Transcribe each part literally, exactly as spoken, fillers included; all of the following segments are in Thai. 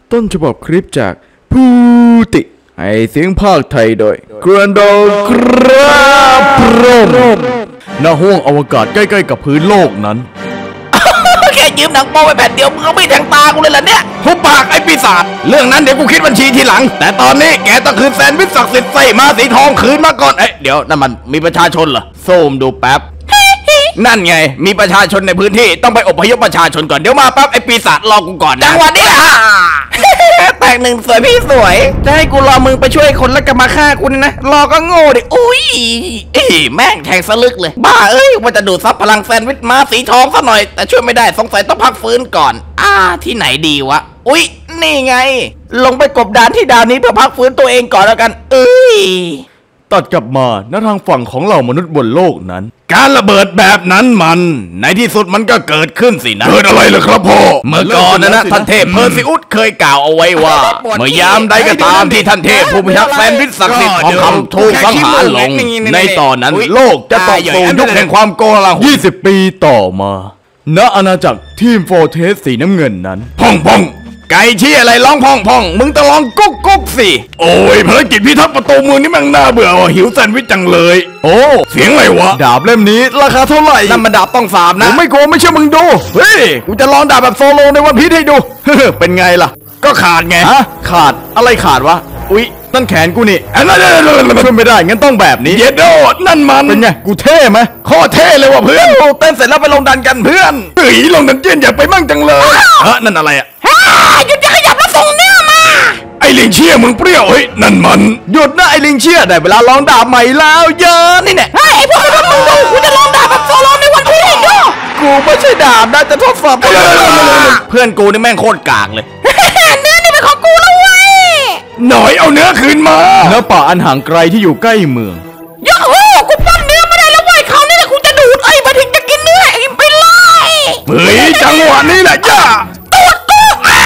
ต้นฉบับคลิปจากพูติให้เสียงภาคไทยโดยกรันโดกราบรมณห้วงอวกาศใกล้ๆกับพื้นโลกนั้นแค่ยืมหนังโป๊ไปแผ่นเดียวมึงก็ไม่แทงตากูเลยล่ะเนี่ยหุบปากไอ้ปีศาจเรื่องนั้นเดี๋ยวกูคิดบัญชีทีหลังแต่ตอนนี้แกต้องคืนแซนด์วิชศักดิ์สิทธิ์ไส้มาสีทองคืนมาก่อนเอ๊ะเดี๋ยวนั่นมันมีประชาชนเหรอโซมดูแป๊บนั่นไงมีประชาชนในพื้นที่ต้องไปอพยพประชาชนก่อนเดี๋ยวมาปั๊บไอ้ปีศาจรอกูก่อนจังหวะนี้แตกหนึ่งสวยพี่สวยจะให้กูรอมึงไปช่วยคนแล้วก็มาฆ่ากูนะรอก็โง่ดิอุ้ยเอ้แม่งแทงสลึกเลยบ้าเอ้ยว่าจะดูดซับพลังแซนด์วิชมาสีทองซะหน่อยแต่ช่วยไม่ได้สงสัยต้องพักฟื้นก่อนอ่าที่ไหนดีวะอุ้ยนี่ไงลงไปกบดานที่ดาวนี้เพื่อพักฟื้นตัวเองก่อนแล้วกันเอ้ยตัดกลับมาณทางฝั่งของเหล่ามนุษย์บนโลกนั้นการระเบิดแบบนั้นมันในที่สุดมันก็เกิดขึ้นสินะเกิดอะไรเหรอครับพ่อเมื่อก่อนนะนะท่านเทพเพอร์ซิอุสเคยกล่าวเอาไว้ว่าเมื่อยามใดก็ตามที่ท่านเทพผู้พิทักษ์แซนด์วิชศักดิ์สิทธิ์ของคำถูกสังหารลงในตอนนั้นโลกจะตกสู่ยุคแห่งความโกลาหลยี่สิบปีต่อมาณอาณาจักรทีมโฟร์เทสสีน้ำเงินนั้นพ่องพ่องไก่ชี้อะไรร้องพ่องพ่องมึงต้องร้องกุ๊กกุ๊กสิโอ้ยภารกิจพิทักษ์ประตูเมืองนี่มันน่าเบื่อว่ะหิวแซนด์วิชจังเลยโอ้เสียงอะไรวะดาบเล่มนี้ราคาเท่าไหร่นั่นมันดาบต้องสามนะไม่โกงไม่เชื่อมึงดูเฮ้ยกูจะลองดาบแบบโซโลในวันพีชให้ดูเป็นไงล่ะก็ขาดไงฮะขาดอะไรขาดวะอุ๊ยนั่นแขนกูนี่ช่วยไม่ได้งั้นต้องแบบนี้เยดโดนั่นมันเป็นไงกูเท่ไหมข้อเท่เลยว่ะเพื่อนเต้นเสร็จแล้วไปลงดันกันเพื่อนเฮ้ยลงดันเจี้ยนอยากไปมั่งจังเลยฮะนั่นอะไรอ่ะหยุดจะขยับแล้วส่งเนื้อมาไอ้ลิงเชี่ยมึงเปรี้ยวเฮ้ยนั่นมันหยุดนะไอ้ลิงเชี่ยได้เวลาลองดาบใหม่แล้วเยอะนี่แน่ไอ้พวกมึงดูกูจะลองดาบแบบโซโลในวันพีชดูกูไม่ใช่ดาบนะจะทดสอบเพื่อนกูนี่แม่งโคตรกากเลยเนื้อนี่เป็นของกูแล้วเว้ยหน่อยเอาเนื้อคืนมาเนื้อป่าอันห่างไกลที่อยู่ใกล้เมืองยโอ้กูปั้นเนื้อไม่ได้แล้วเว้ยเขานี่แหละกูจะดูดไอ้มาถึงจะกินเนื้อไอ้ไปเลยเฮ้ยจังหวะนี้แหละจ้าตูดกู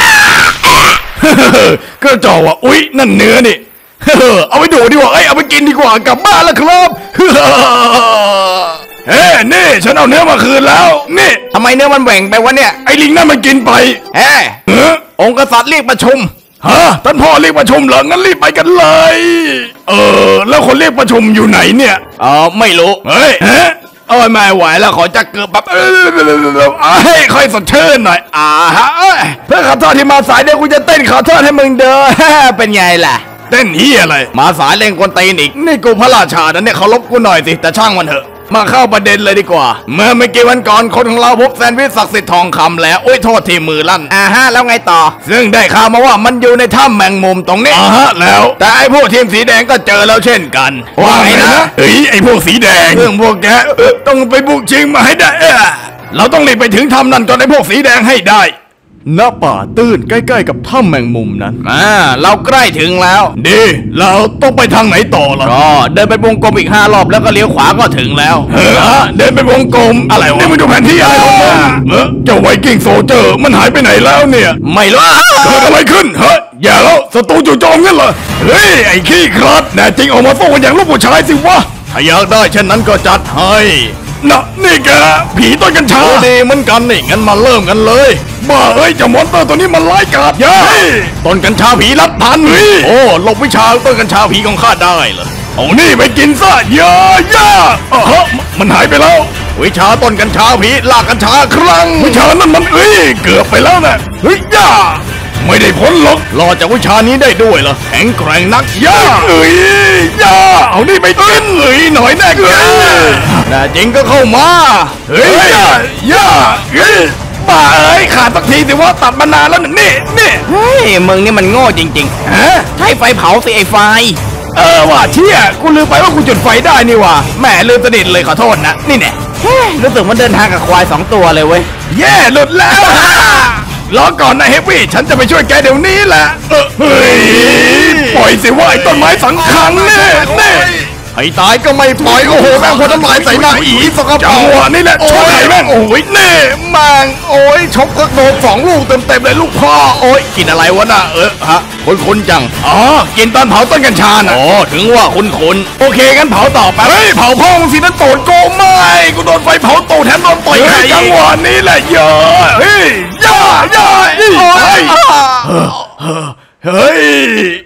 ก็จ่อว่ะอุ๊ยนั่นเนื้อนี่เอาไปดูดีกว่าเอ้ยเอาไปกินดีกว่ากลับบ้านแล้วครับเฮ้นี่ฉันเอาเนื้อมาคืนแล้วนี่ทำไมเนื้อมันแหว่งไปวะเนี่ยไอ้ลิงนั่นมันกินไปเฮ้องค์กษัตริย์เรียกประชุมฮะท่านพ่อเรียกประชุมเหรองั้นรีบไปกันเลยเออแล้วคนเรียกประชุมอยู่ไหนเนี่ยอ๋อไม่รู้เฮ้ยฮะเอ้ยไม่ไหวแล้วขอจักเกือบแบบเอ้ยค่อยสดชื่นหน่อยอ่าฮะเพื่อขอโทษที่มาสายเดี๋ยวกูจะเต้นขอโทษให้มึงเด้อเป็นไงล่ะเต้นเหี้ยอะไรมาสายเล่นกวนตีนอีกนี่กูพระราชานะเนี่ยเขาลบกูหน่อยสิแต่ช่างมันเถอะมาเข้าประเด็นเลยดีกว่าเมื่อไม่กี่วันก่อนคนของเราพบแซนด์วิชศักดิ์สิทธิ์ทองคำแล้วโอ้ยโทษที่มือลั่นอ่าฮะแล้วไงต่อซึ่งได้ข่าวมาว่ามันอยู่ในถ้ำแมงมุมตรงนี้อ่าฮะแล้วแต่ไอ้พวกทีมสีแดงก็เจอแล้วเช่นกันว่าไงนะเฮ้ยไอ้พวกสีแดงเรื่องพวกแกต้องไปบุกชิงมาให้ได้เราต้องรีบไปถึงถ้ำนั่นก่อนไอ้พวกสีแดงให้ได้ณป่าตื้นใกล้ๆกับถ้ำแมงมุมนั้นอ่าเราใกล้ถึงแล้วดีเราต้องไปทางไหนต่อล่ะก็เดินไปวงกลมอีกห้ารอบแล้วก็เลี้ยวขวาก็ถึงแล้วเฮ้อเดินไปวงกลมอะไรวะนี่มันดูแผนที่อะไรของมึงเออเจ้าไวกิ้งโซเจอร์มันหายไปไหนแล้วเนี่ยไม่รู้เกิดอะไรขึ้นเฮ้ยอย่าแล้วศัตรูจู่โจมงั้นเหรอเฮ้ยไอ้ขี้คลาดแน่จริงออกมาสู้กันอย่างลูกผู้ชายสิวะถ้าอยากได้เช่นนั้นก็จัดให้น่ะนี่แกผีต้นกัญชาดีเหมือนกันนี่งั้นมาเริ่มกันเลยบ้าเอ้ยเจ้ามอนสเตอร์ตัวนี้มันร้ายกาจยัยต้นกัญชาผีรับทันโอ้หลบวิชาต้นกัญชาผีของข้าได้เหรอเอานี่ไปกินซะเยอะๆอ๋อมันหายไปแล้ววิชาต้นกัญชาผีลากกัญชาครั้งวิชานั้นมันเอ้ยเกือบไปแล้วนะเฮ้ยย่าไม่ได้ผลหรอกรอจากวิชานี้ได้ด้วยเหรอแข็งแกร่งนักย่าเอ้ยย่าเอานี่ไปกินเอ้ยหน่อยแน่แกน่าจริงก็เข้ามาเฮ้ยย่าย่าเฮ้ยบ้าเอ้ยขาดสักทีสิว่าตัดมานานแล้วนี่นี่เฮ้ยมึงนี่มันโง่จริงๆฮะใช้ไฟเผาสิไอ้ไฟเออว่ะเชี่ยกูลืมไปว่ากูจุดไฟได้นี่ว่ะแม่ลืมสนิทเลยขอโทษนะนี่แน่รู้สึกมันเดินทางกับควายสองตัวเลยเว้ยแย่หลุดแล้วรอก่อนนะเฮฟวี่ฉันจะไปช่วยแกเดี๋ยวนี้แหละเฮ้ยปล่อยสิว่าไอ้ต้นไม้สังขังเนี่ยเนี่ยให้ตายก็ไม่ปล่อยโอ้โหแม่งพอทำลายใส่หน้าอีสกปรกจังหวะนี่แหละชกไข่แม่งโอ้ยเน่แม่งโอ้ยชกก็โดนสองลูกเต็มๆเลยลูกพ่อโอ้ยกินอะไรวะน่ะเออฮะคุ้นๆจังอ๋อกินตอนเผาต้นกัญชาน่ะอ๋อถึงว่าคุ้นๆโอเคงั้นเผาต่อไปเฮ้ยเผาพ่องสินั่นโตดโกไม่กูโดนไฟเผาโตแถมโดนต่อยไข่จังหวะนี้แหละเยอะเฮ้ยย่าย่าเฮ้ยเฮ้ย